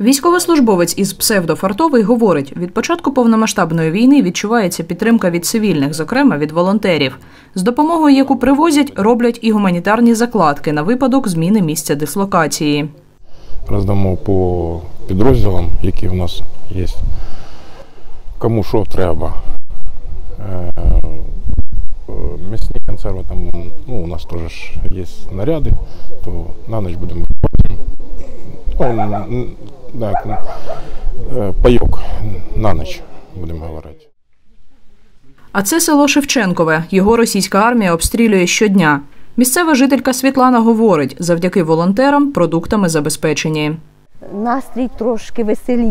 Військовослужбовець із псевдофартовий говорить, від початку повномасштабної війни відчувається підтримка від цивільних, зокрема від волонтерів. З допомогою, яку привозять, роблять і гуманітарні закладки на випадок зміни місця дислокації. Роздамо по підрозділам, які в нас є, кому що треба. М'ясні консерви, там, у нас теж є наряди, то на ніч будемо пайок на ніч, будемо говорити. А це село Шевченкове. Його російська армія обстрілює щодня. Місцева жителька Світлана говорить, завдяки волонтерам продуктами забезпечені. Настрій трошки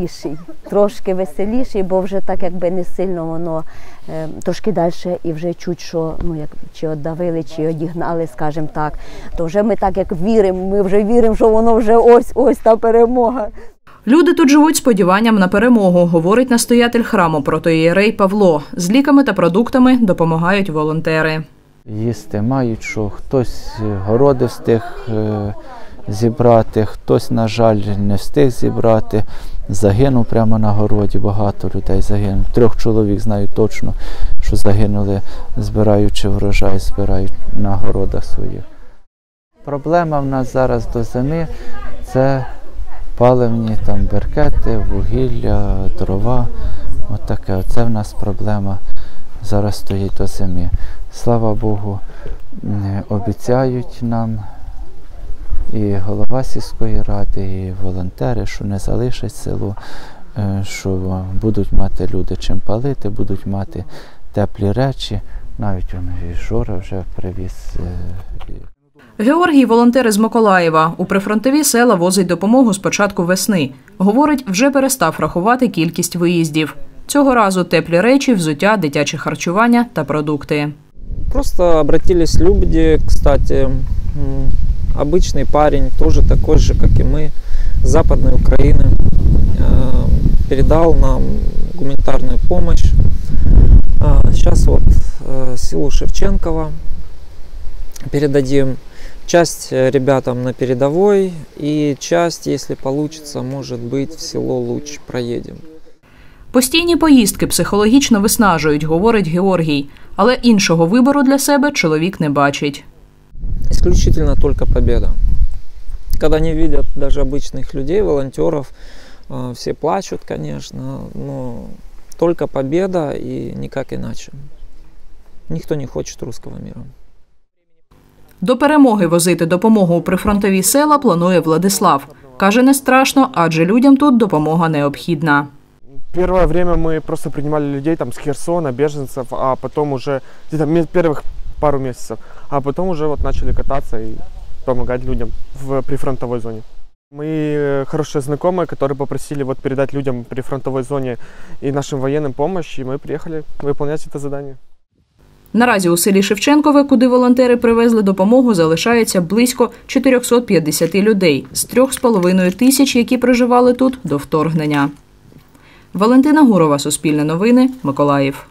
веселіший, бо вже так якби не сильно воно трошки далі і вже чуть, що чи віддавили, чи одігнали, скажімо так, то вже ми так як віримо, ми вже віримо, що воно вже ось та перемога. Люди тут живуть сподіванням на перемогу, говорить настоятель храму протоієрей Павло. З ліками та продуктами допомагають волонтери. Їсти мають, що хтось городи встиг зібрати, хтось, на жаль, не встиг зібрати. Загинув прямо на городі, багато людей загинуло. 3 чоловік знаю точно, що загинули, збираючи врожай, збирають на городах своїх. Проблема в нас зараз до зими – це паливні брикети, вугілля, дрова. Отаке. Оце в нас проблема зараз стоїть до зими. Слава Богу, обіцяють нам і голова сільської ради, і волонтери, що не залишать село, що будуть мати люди чим палити, будуть мати теплі речі. Навіть і Жора вже привіз. Георгій – волонтер із Миколаєва. У прифронтові села возить допомогу з початку весни. Говорить, вже перестав рахувати кількість виїздів. Цього разу теплі речі, взуття, дитяче харчування та продукти. Просто обратились люди, кстати, обычный парень, тоже такой же, как и мы, с Западной Украины, передал нам гуманитарную помощь. Сейчас вот селу Шевченково передадим. Часть ребятам на передовой, и часть, если получится, может быть, в село Луч проедем. Постійні поїздки психологічно виснажують, говорить Георгій. Але іншого вибору для себе чоловік не бачить. Исключительно только победа. Когда они видят даже обычных людей, волонтеров, все плачут, конечно, но только победа и никак иначе. Никто не хочет русского мира. До перемоги возити допомогу у прифронтові села планує Владислав. Каже, не страшно, адже людям тут допомога необхідна. Первое время мы просто принимали людей с Херсона, беженцев, а потом уже, где-то первых пару месяцев, а потом уже начали кататься и помогать людям в прифронтовой зоне. Мы хорошие знакомые, которые попросили передать людям в прифронтовой зоне и нашим военным помощь, и мы приехали выполнять это задание. Наразі у селі Шевченкове, куди волонтери привезли допомогу, залишається близько 450 людей з 3,5 тисяч, які проживали тут до вторгнення. Валентина Гурова, Суспільне новини, Миколаїв.